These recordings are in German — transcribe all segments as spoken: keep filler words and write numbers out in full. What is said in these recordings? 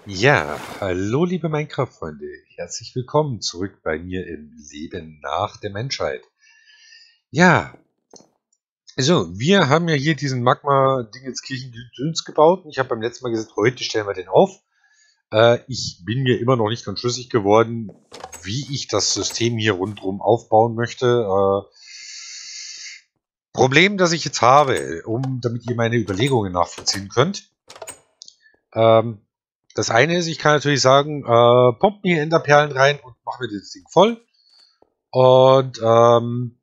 Ja, hallo liebe Minecraft-Freunde, herzlich willkommen zurück bei mir im Leben nach der Menschheit. Ja, also wir haben ja hier diesen Magma-Dingenskirchen-Gedöns gebaut. Ich habe beim letzten Mal gesagt, heute stellen wir den auf. Äh, ich bin mir immer noch nicht ganz schlüssig geworden, wie ich das System hier rundherum aufbauen möchte. Äh, Problem, das ich jetzt habe, um damit ihr meine Überlegungen nachvollziehen könnt. Ähm, Das eine ist, ich kann natürlich sagen, äh, pump mir Enderperlen rein und mach mir das Ding voll. Und ähm,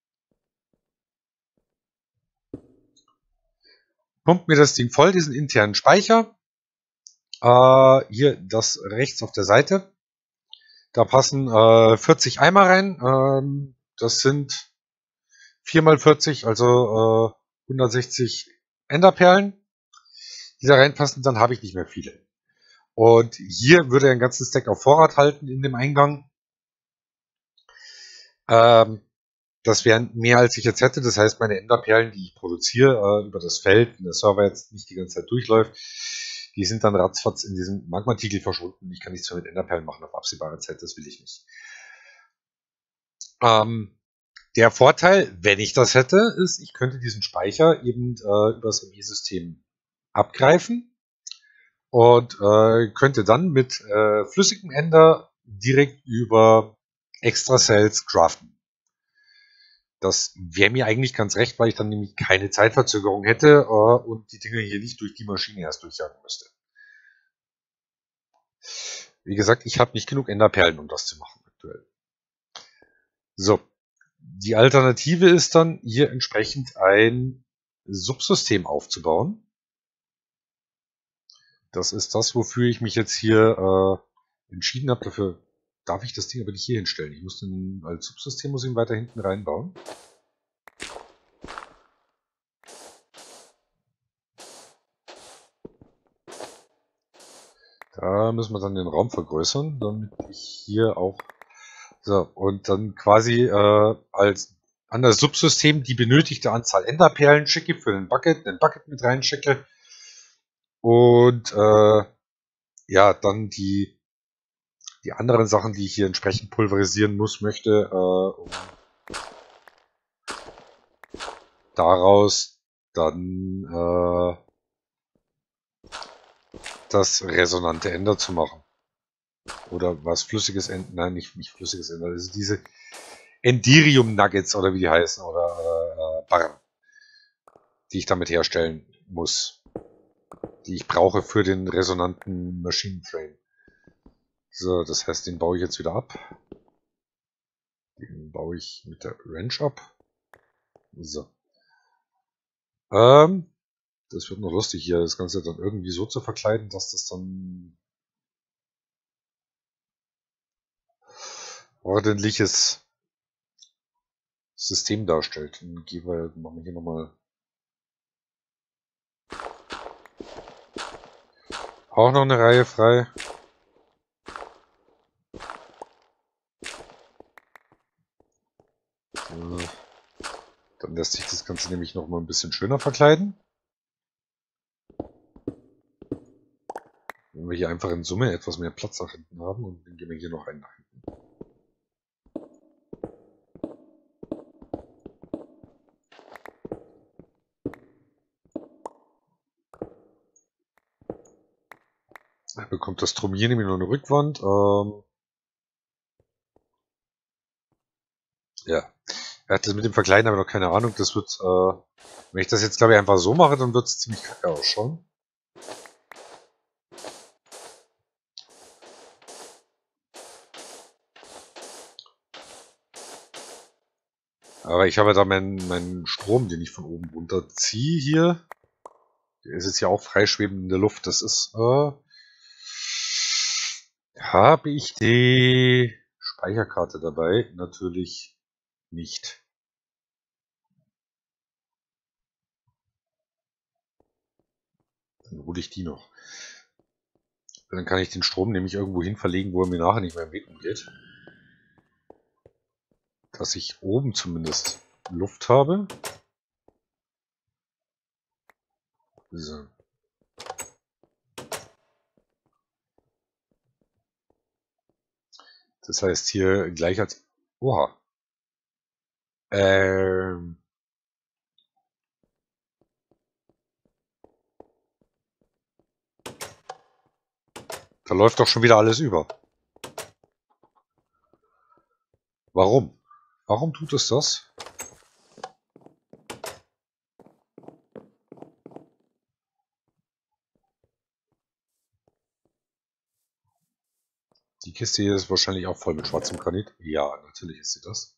pumpt mir das Ding voll, diesen internen Speicher. Äh, hier das rechts auf der Seite. Da passen äh, vierzig Eimer rein. Ähm, das sind vier mal vierzig, also äh, hundertsechzig Enderperlen, die da reinpassen. Dann habe ich nicht mehr viele. Und hier würde er einen ganzen Stack auf Vorrat halten in dem Eingang. Ähm, Das wären mehr, als ich jetzt hätte. Das heißt, meine Enderperlen, die ich produziere äh, über das Feld, wenn der Server jetzt nicht die ganze Zeit durchläuft, die sind dann ratzfatz in diesem Magma-Tiegel verschwunden. Ich kann nichts mehr mit Enderperlen machen auf absehbare Zeit. Das will ich nicht. Ähm, der Vorteil, wenn ich das hätte, ist, ich könnte diesen Speicher eben äh, über das M E-System abgreifen und äh, könnte dann mit äh, flüssigem Ender direkt über Extra Cells craften. Das wäre mir eigentlich ganz recht, weil ich dann nämlich keine Zeitverzögerung hätte äh, und die Dinge hier nicht durch die Maschine erst durchjagen müsste. Wie gesagt, ich habe nicht genug Enderperlen, um das zu machen aktuell. So, die Alternative ist dann, hier entsprechend ein Subsystem aufzubauen. Das ist das, wofür ich mich jetzt hier äh, entschieden habe. Dafür darf ich das Ding aber nicht hier hinstellen. Ich muss den als Subsystem muss ich ihn weiter hinten reinbauen. Da müssen wir dann den Raum vergrößern, damit ich hier auch so und dann quasi äh, als an das Subsystem die benötigte Anzahl Enderperlen schicke für den Bucket, den Bucket mit reinschicke und äh, ja, dann die die anderen Sachen, die ich hier entsprechend pulverisieren muss, möchte, äh, um daraus dann äh, das resonante Ender zu machen. Oder was flüssiges Ender, nein, nicht, nicht flüssiges Ender, das ist diese Enderium Nuggets oder wie die heißen, oder äh, Barren, die ich damit herstellen muss, die ich brauche für den resonanten Machine Frame. So, das heißt, den baue ich jetzt wieder ab. Den baue ich mit der Wrench ab. So. Ähm, das wird noch lustig hier, das Ganze dann irgendwie so zu verkleiden, dass das dann ordentliches System darstellt. Dann gehen wir, machen wir hier nochmal auch noch eine Reihe frei. So. Dann lässt sich das Ganze nämlich noch mal ein bisschen schöner verkleiden. Wenn wir hier einfach in Summe etwas mehr Platz nach hinten haben und dann gehen wir hier noch einen nach hinten. Er bekommt das Drum hier nämlich noch eine Rückwand. Ähm ja, er hat das mit dem Verkleiden aber noch keine Ahnung. Das wird, äh, wenn ich das jetzt glaube ich einfach so mache, dann wird es ziemlich kacke ausschauen. Aber ich habe da meinen, meinen Strom, den ich von oben runter ziehe hier. Der ist jetzt ja auch freischwebend in der Luft. Das ist, äh, habe ich die Speicherkarte dabei? Natürlich nicht. Dann hole ich die noch. Dann kann ich den Strom nämlich irgendwo hin verlegen, wo er mir nachher nicht mehr im Weg umgeht. Dass ich oben zumindest Luft habe. So. Das heißt hier gleich als... Oha. Ähm... Da läuft doch schon wieder alles über. Warum? Warum tut es das? Die Kiste hier ist wahrscheinlich auch voll mit schwarzem Granit. Ja, natürlich ist sie das.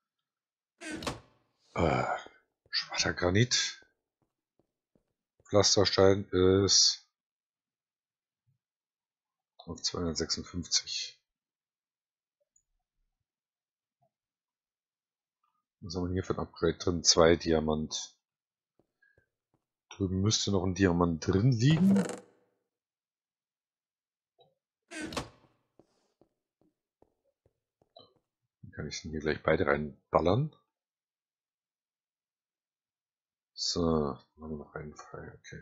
Äh, schwarzer Granit. Pflasterstein ist auf zweihundertsechsundfünfzig. Was haben wir hier für ein Upgrade drin? Zwei Diamant. Drüben müsste noch ein Diamant drin liegen. Dann kann ich den hier gleich beide reinballern. So, dann haben wir noch einen frei, okay.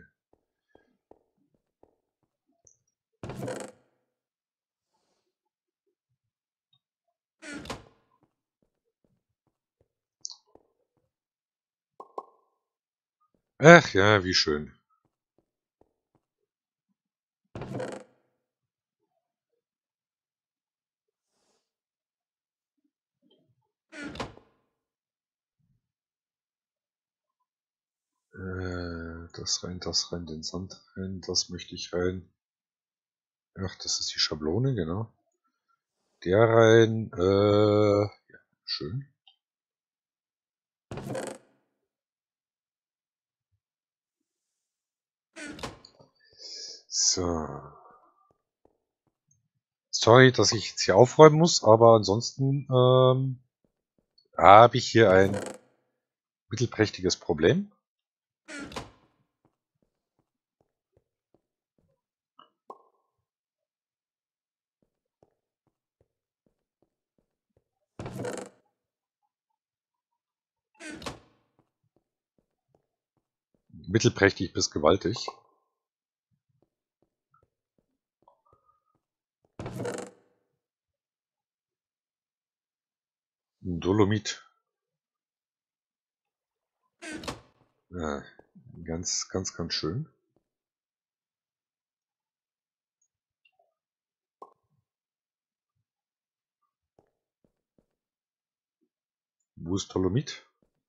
Ach ja, wie schön. Äh, das rein, das rein, den Sand rein, das möchte ich rein. Ach, das ist die Schablone, genau. Der rein, äh, ja, schön. So. Sorry, dass ich jetzt hier aufräumen muss, aber ansonsten ähm, habe ich hier ein mittelprächtiges Problem. Mittelprächtig bis gewaltig. Dolomit. Ja, ganz, ganz, ganz schön. Wo ist Dolomit?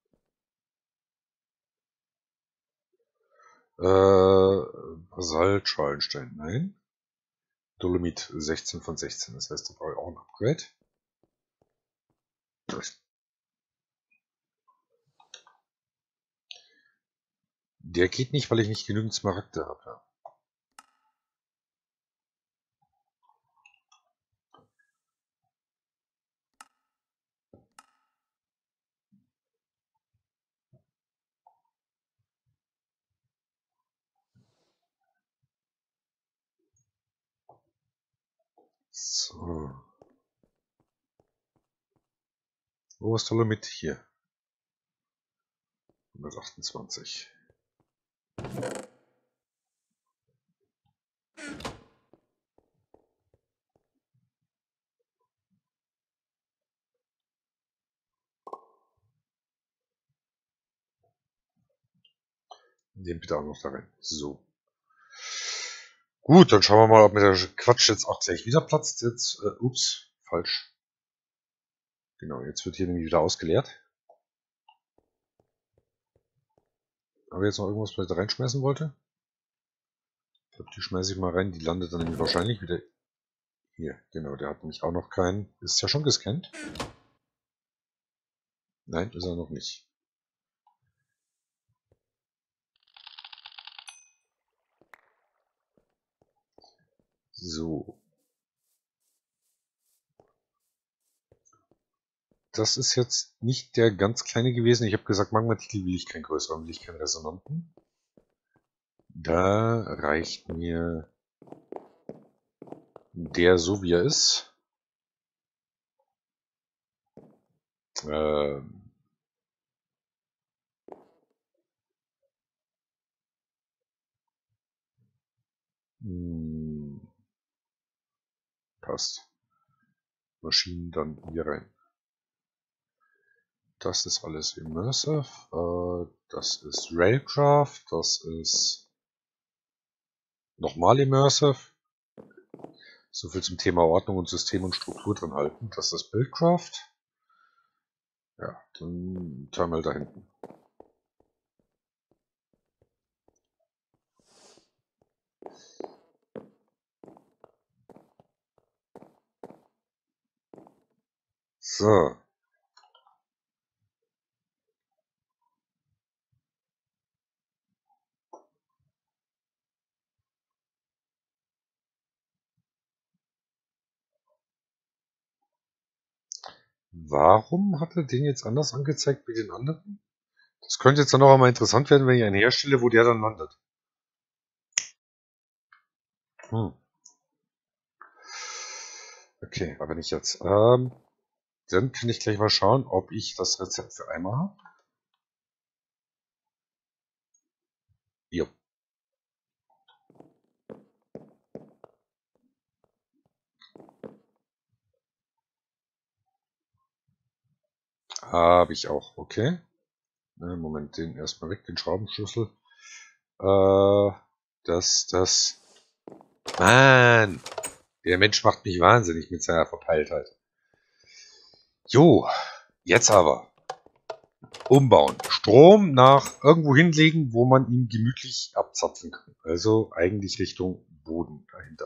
Äh, Basalt-Schornstein, nein. Dolomit sechzehn von sechzehn, das heißt, da brauche ich auch ein Upgrade. Der geht nicht, weil ich nicht genügend Smaragde habe. So. Wo ist Dolomit? Hier. hundertachtundzwanzig. Den bitte auch noch da rein. So. Gut, dann schauen wir mal, ob mir der Quatsch jetzt auch gleich wieder platzt. Jetzt, äh, ups, falsch. Genau, jetzt wird hier nämlich wieder ausgeleert. Aber jetzt noch irgendwas vielleicht reinschmeißen wollte? Ich glaube, die schmeiße ich mal rein. Die landet dann nämlich wahrscheinlich wieder hier. Genau, der hat nämlich auch noch keinen. Ist ja schon gescannt? Nein, ist er noch nicht. So. Das ist jetzt nicht der ganz kleine gewesen. Ich habe gesagt, Magmatitel will ich keinen größeren, will ich keinen Resonanten. Da reicht mir der so wie er ist. Äh, hm, passt. Maschinen dann hier rein. Das ist alles Immersive. Äh, das ist Railcraft. Das ist nochmal Immersive. So viel zum Thema Ordnung und System und Struktur drin halten. Das ist Buildcraft. Ja, dann Terminal da hinten. So. Warum hat er den jetzt anders angezeigt wie den anderen? Das könnte jetzt dann auch einmal interessant werden, wenn ich einen herstelle, wo der dann landet. Hm. Okay, aber nicht jetzt. Ähm, dann kann ich gleich mal schauen, ob ich das Rezept für Eimer habe. Jo. Habe ich auch, okay. Moment, den erstmal weg, den Schraubenschlüssel. Äh, das, das. Mann! Der Mensch macht mich wahnsinnig mit seiner Verpeiltheit. Jo, jetzt aber. Umbauen. Strom nach irgendwo hinlegen, wo man ihn gemütlich abzapfen kann. Also eigentlich Richtung Boden dahinter.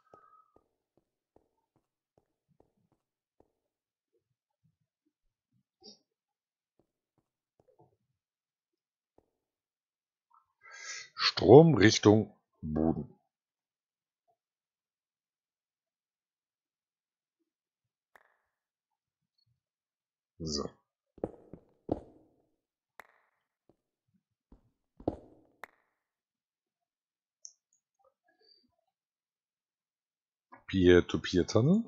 Strom Richtung Boden. So. Peer-to-Peer-Tunnel.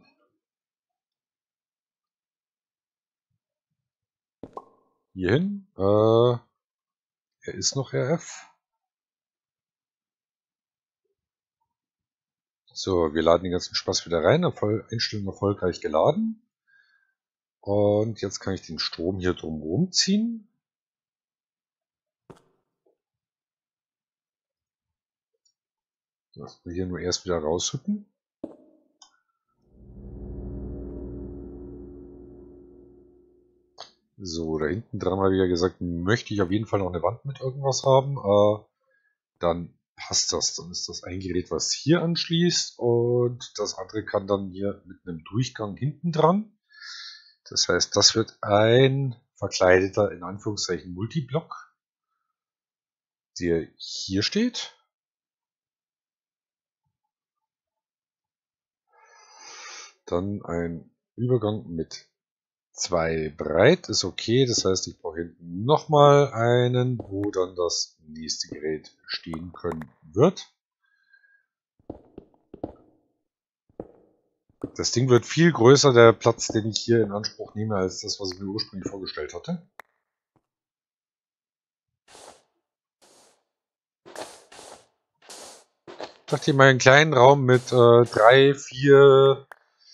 Hierhin. Äh, er ist noch R F. So, wir laden den ganzen Spaß wieder rein. Erfol- Einstellung erfolgreich geladen. Und jetzt kann ich den Strom hier drumherum ziehen. Lassen wir hier nur erst wieder raushüppen. So, da hinten dran habe ich ja gesagt, möchte ich auf jeden Fall noch eine Wand mit irgendwas haben. Äh, dann passt das. Dann ist das ein Gerät, was hier anschließt und das andere kann dann hier mit einem Durchgang hinten dran. Das heißt, das wird ein verkleideter, in Anführungszeichen, Multiblock, der hier steht. Dann ein Übergang mit zwei breit, ist okay. Das heißt, ich brauche hinten nochmal einen, wo dann das nächste Gerät stehen können wird. Das Ding wird viel größer, der Platz, den ich hier in Anspruch nehme, als das, was ich mir ursprünglich vorgestellt hatte. Ich dachte mal einen kleinen Raum mit äh, drei, vier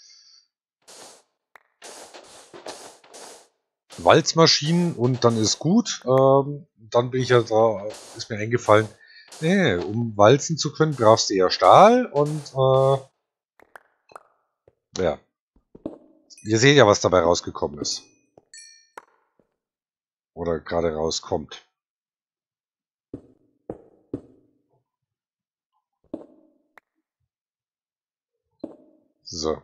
Walzmaschinen und dann ist gut. Ähm, dann bin ich ja da, ist mir eingefallen, nee, um walzen zu können, brauchst du eher Stahl und äh, ja. Ihr seht ja, was dabei rausgekommen ist. Oder gerade rauskommt. So.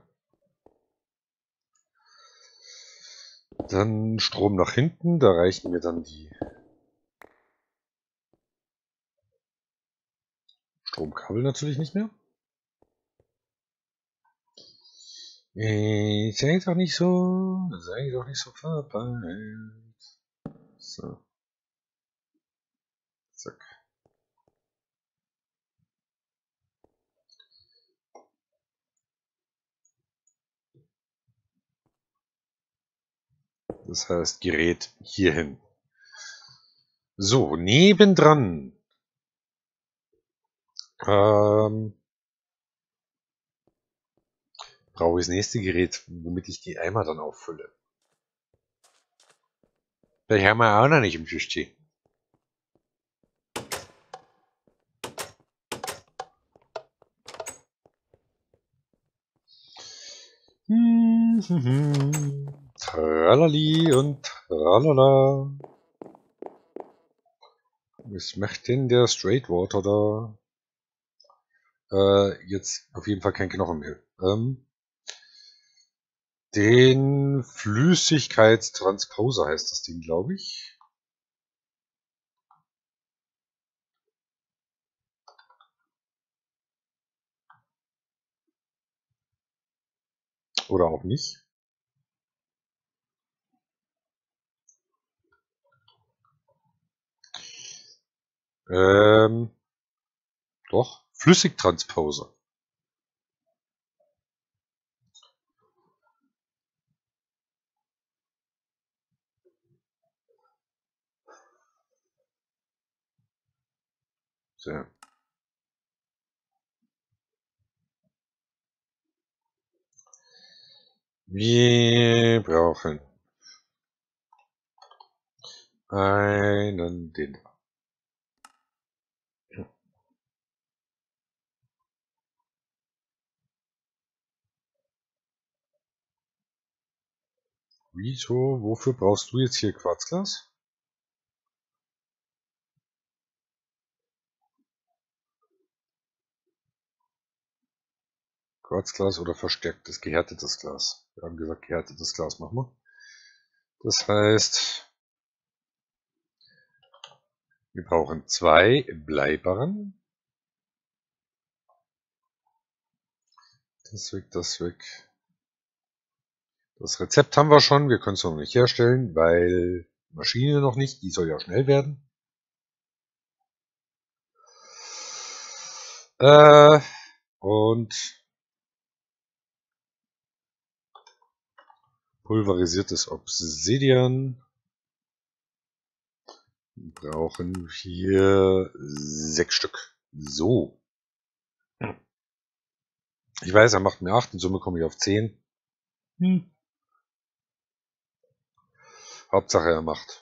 Dann Strom nach hinten, da reichen mir dann die Stromkabel natürlich nicht mehr. Äh, sei doch nicht so, sei doch nicht so verpeilt. So. Zack. Das heißt, Gerät hierhin. So, nebendran. Ähm, brauche ich das nächste Gerät, womit ich die Eimer dann auffülle. Das haben wir auch noch nicht im Tischchen. Hm, hm, hm. Tralali und tralala. Was macht denn der Straightwater da? Äh, jetzt auf jeden Fall kein Knochenmehl. Ähm, den Flüssigkeitstransposer heißt das Ding, glaube ich. Oder auch nicht. Ähm, doch, Flüssigtransposer. So. Wir brauchen einen den. Wieso? Wofür brauchst du jetzt hier Quarzglas? Quarzglas oder verstärktes, gehärtetes Glas. Wir haben gesagt, gehärtetes Glas machen wir. Das heißt, wir brauchen zwei Bleibarren. Das weg, das weg. Das Rezept haben wir schon. Wir können es noch nicht herstellen, weil Maschine noch nicht. Die soll ja schnell werden. Äh, und pulverisiertes Obsidian. Brauchen wir sechs Stück. So. Ich weiß, er macht mir acht, in Summe komme ich auf zehn. Hm. Hauptsache er macht.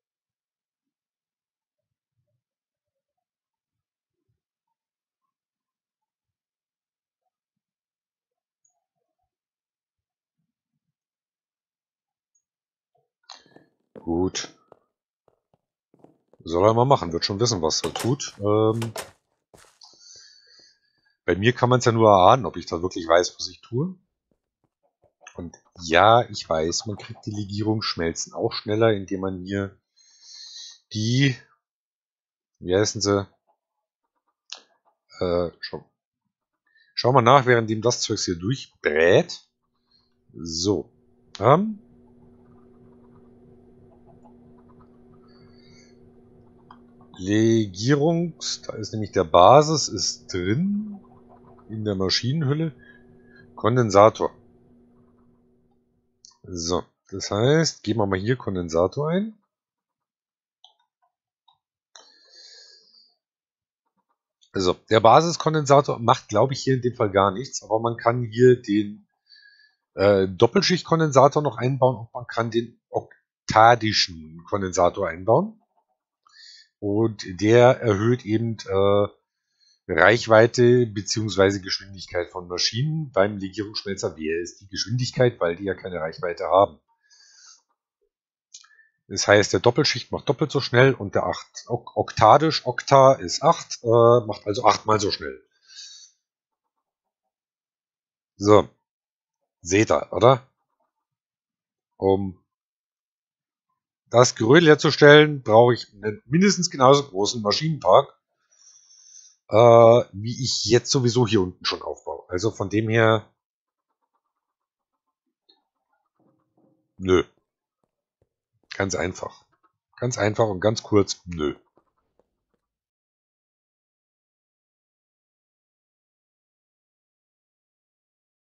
Gut. Soll er mal machen, wird schon wissen, was er tut. Ähm, bei mir kann man es ja nur erahnen, ob ich da wirklich weiß, was ich tue. Und ja, ich weiß, man kriegt die Legierungsschmelzen auch schneller, indem man hier die, wie heißen sie, äh, schau, schau mal nach, währenddem das Zeug hier durchbrät. So. Ähm, Legierungs, da ist nämlich der Basis, ist drin in der Maschinenhülle. Kondensator. So, das heißt, geben wir mal hier Kondensator ein. Also, der Basiskondensator macht, glaube ich, hier in dem Fall gar nichts, aber man kann hier den äh, Doppelschichtkondensator noch einbauen und man kann den oktadischen Kondensator einbauen. Und der erhöht eben äh, Reichweite bzw. Geschwindigkeit von Maschinen. Beim Legierungsschmelzer wäre es die Geschwindigkeit, weil die ja keine Reichweite haben. Das heißt, der Doppelschicht macht doppelt so schnell und der acht, oktadisch, Okta ist acht, äh, macht also achtmal so schnell. So, seht ihr, oder? Um das Gerödel herzustellen, brauche ich einen mindestens genauso großen Maschinenpark, äh, wie ich jetzt sowieso hier unten schon aufbaue. Also von dem her, nö. Ganz einfach. Ganz einfach und ganz kurz, nö.